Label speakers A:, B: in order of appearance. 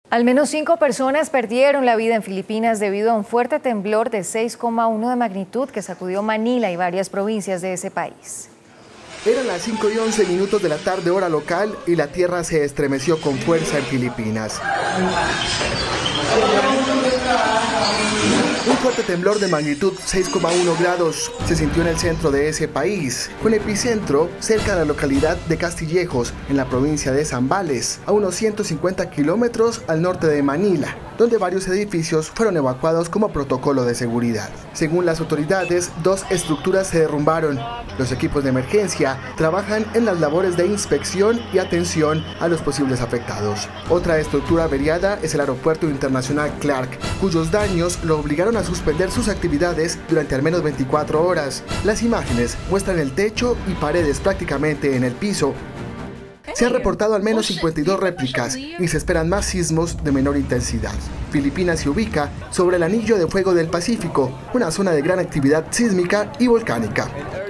A: Al menos 5 personas perdieron la vida en Filipinas debido a un fuerte temblor de 6,1 de magnitud que sacudió Manila y varias provincias de ese país.
B: Eran las 5:11 de la tarde hora local y la tierra se estremeció con fuerza en Filipinas. Un fuerte temblor de magnitud 6,1 grados se sintió en el centro de ese país, con epicentro cerca de la localidad de Castillejos, en la provincia de Zambales, a unos 150 kilómetros al norte de Manila, donde varios edificios fueron evacuados como protocolo de seguridad. Según las autoridades, 2 estructuras se derrumbaron. Los equipos de emergencia trabajan en las labores de inspección y atención a los posibles afectados. Otra estructura averiada es el Aeropuerto Internacional Clark, cuyos daños lo obligaron a suspender sus actividades durante al menos 24 horas. Las imágenes muestran el techo y paredes prácticamente en el piso. Se han reportado al menos 52 réplicas y se esperan más sismos de menor intensidad. Filipinas se ubica sobre el anillo de fuego del Pacífico, una zona de gran actividad sísmica y volcánica.